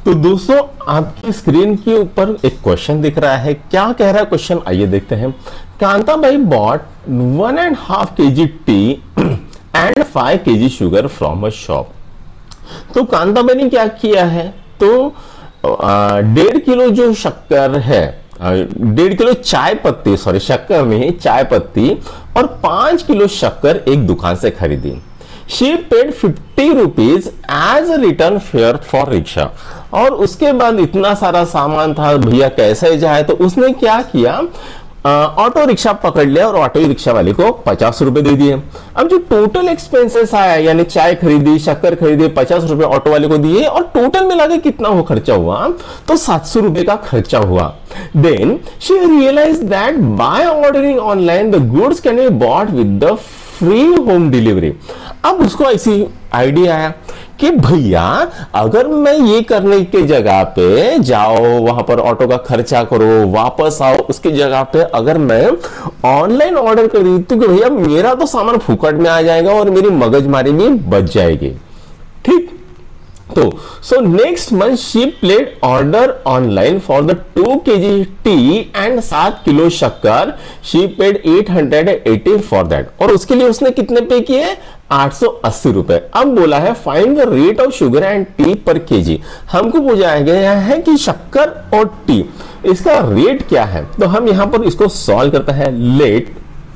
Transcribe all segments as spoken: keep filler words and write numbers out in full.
तो दोस्तों आपकी स्क्रीन के ऊपर एक क्वेश्चन दिख रहा है। क्या कह रहा है क्वेश्चन, आइए देखते हैं। Kantabai bought one and half K G tea and five K G sugar from a shop. तो कांताबाई ने क्या किया है, तो डेढ़ किलो जो शक्कर है, डेढ़ किलो चाय पत्ती, सॉरी शक्कर में चाय पत्ती और पांच किलो शक्कर एक दुकान से खरीदी। She paid fifty rupees as a return fare for rickshaw. और उसके बाद इतना सारा सामान था, भैया कैसे जाए, तो उसने क्या किया, ऑटो रिक्शा पकड़ लिया और ऑटो रिक्शा वाले को पचास रुपए दे दिए। अब जो टोटल एक्सपेंसेस आया, यानी चाय खरीदी, शक्कर खरीदी, पचास रुपए ऑटो वाले को दिए और टोटल मिला के कितना हो खर्चा हुआ, तो सात सौ रुपए का खर्चा हुआ। Then she realise that by ordering online the goods can be bought with the free home delivery. अब उसको ऐसी आइडिया आया कि भैया अगर मैं ये करने के जगह पे जाओ, वहां पर ऑटो का खर्चा करो, वापस आओ, उसकी जगह पे अगर मैं ऑनलाइन ऑर्डर कर दी तो भैया मेरा तो सामान फुकट में आ जाएगा और मेरी मगजमारी भी बच जाएगी। ठीक, तो so next month she placed order online for the two K G tea and सात किलो शक्कर। She paid eight hundred eighty for that. और उसके लिए उसने कितने पे किए, आठ सौ अस्सी रुपए। अब बोला है find the rate of sugar and tea per K G. हमको पूछा गया है कि शक्कर और टी इसका रेट क्या है, तो हम यहां पर इसको सॉल्व करते हैं। Let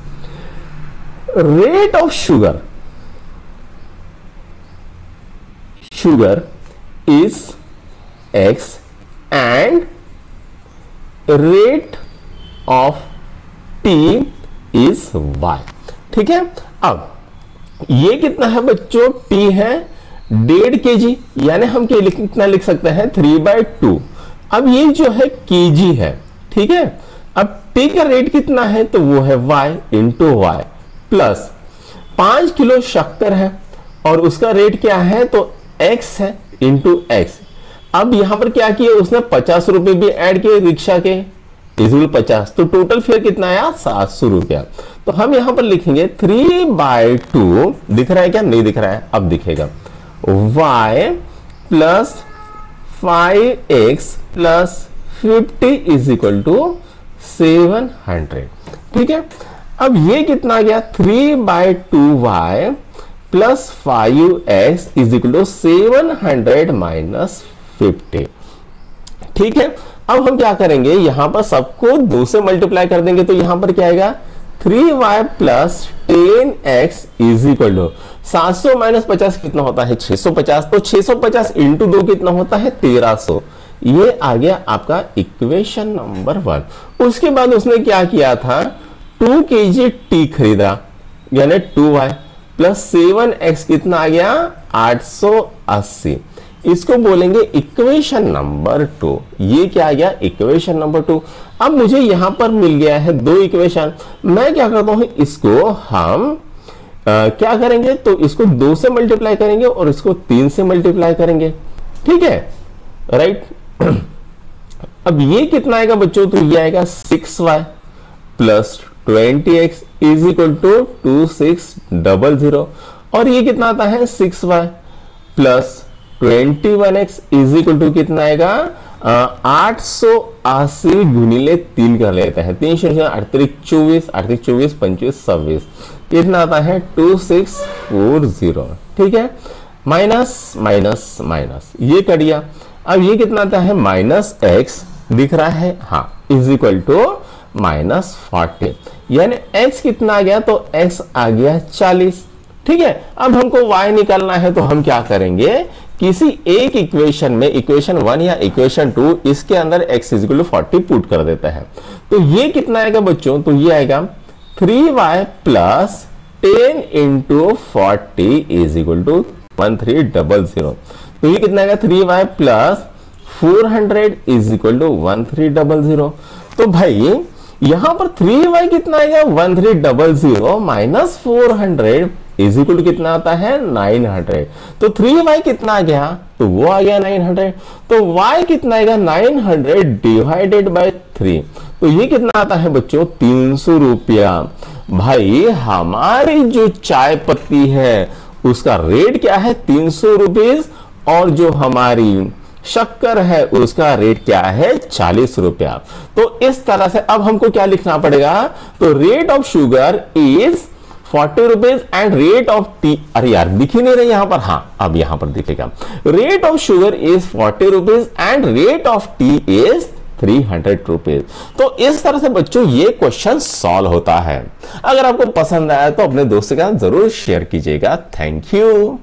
rate of sugar sugar is x and rate of t is y। ठीक है, अब ये कितना है बच्चों, t है डेढ़ के जी, यानी हम क्या कितना लिख सकते हैं, थ्री बाई टू। अब ये जो है केजी है, ठीक है। अब t का रेट कितना है, तो वो है y इंटू वाई प्लस पांच किलो शक्कर है और उसका रेट क्या है, तो x है इंटू एक्स। अब यहां पर क्या किया उसने, पचास रुपए भी ऐड किए रिक्शा के, इजल पचास, तो टोटल फिर कितना आया, सात सौ रुपया। तो हम यहां पर लिखेंगे थ्री बाई टू, दिख रहा है क्या, नहीं दिख रहा है, अब दिखेगा, y plus five x plus fifty is equal to seven hundred. ठीक है, अब ये कितना आ गया, three by two y plus five x is equal to seven hundred minus fifty. ठीक है, अब हम क्या करेंगे, यहां पर सबको दो से मल्टीप्लाई कर देंगे, तो यहां पर क्या आएगा, three y plus ten x is equal to सात सौ माइनस पचास कितना होता है, छह सौ पचास। तो छह सौ पचास इंटू दो कितना होता है, तेरह सौ। ये आ गया आपका इक्वेशन नंबर वन। उसके बाद उसने क्या किया था, टू के जी टी खरीदा, यानी two y plus seven x कितना आ गया, आठ सौ अस्सी। इसको बोलेंगे इक्वेशन नंबर टू। ये क्या आ गया, इक्वेशन नंबर टू। अब मुझे यहां पर मिल गया है दो इक्वेशन, मैं क्या करता हूं, इसको हम आ, क्या करेंगे, तो इसको दो से मल्टीप्लाई करेंगे और इसको तीन से मल्टीप्लाई करेंगे। ठीक है, राइट। अब ये कितना आएगा बच्चों, तो ये आएगा six y plus twenty x is equal to two six double zero. और ये कितना आता है, six y plus twenty one x is equal to कितना आएगा, आठ सौ अस्सी गुणिले तीन कर लेते हैं, तीन शून्य अड़तीस चौबीस, अड़तीस चौबीस पंचवीस छब्बीस, कितना आता है, टू सिक्स फोर जीरो। ठीक है, माइनस माइनस माइनस ये कट गया। अब ये कितना आता है, माइनस एक्स दिख रहा है, हाँ, is equal to minus forty, यानी x कितना आ गया, तो x आ गया चालीस। ठीक है, अब हमको y निकालना है, तो हम क्या करेंगे, किसी एक इक्वेशन में, इक्वेशन वन या इक्वेशन टू, इसके अंदर x is equal to forty put कर देता है। तो ये कितना आएगा बच्चों, तो ये आएगा three y plus ten into forty is equal to one three double zero. तो ये कितना आएगा, three y plus four hundred is equal to one three double zero. तो भाई यहां पर थ्री वाई कितना आएगा, one three double zero minus four hundred is equal to कितना आता है, नाइन हंड्रेड। तो थ्री वाई कितना आ गया, तो वो आ गया नाइन हंड्रेड। तो y कितना आएगा, nine hundred divided by three, तो ये कितना आता है बच्चों, तीन सौ रुपया। भाई हमारी जो चाय पत्ती है उसका रेट क्या है, तीन सौ रुपीज, और जो हमारी शक्कर है उसका रेट क्या है, चालीस रुपया। तो इस तरह से अब हमको क्या लिखना पड़ेगा, तो rate of sugar is forty rupees and rate of tea, अरे यार दिख ही नहीं रही यहां पर, हाँ अब यहां पर दिखेगा, rate of sugar is forty rupees and rate of tea is three hundred rupees. तो इस तरह से बच्चों ये क्वेश्चन सॉल्व होता है। अगर आपको पसंद आया तो अपने दोस्तों के साथ जरूर शेयर कीजिएगा। Thank you.